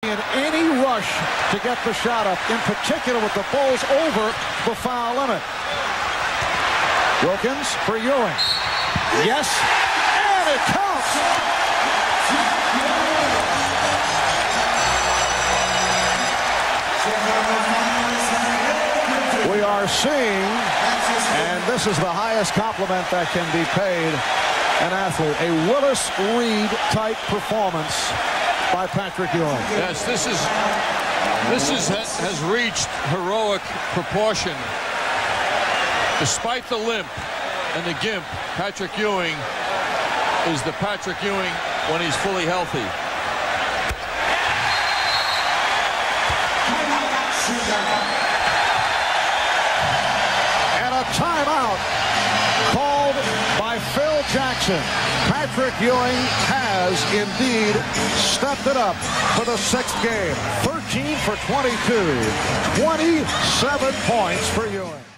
in any rush to get the shot up, in particular with the Bulls over the foul limit. Wilkins for Ewing. Yes, and it counts. We are seeing, and this is the highest compliment that can be paid an athlete, a Willis Reed type performance by Patrick Ewing. Yes, this has reached heroic proportion. Despite the limp and the gimp, Patrick Ewing is the Patrick Ewing when he's fully healthy. And a timeout called by Phil Jackson. Patrick Ewing has indeed stepped it up for the 6th game. 13 for 22. 27 points for Ewing.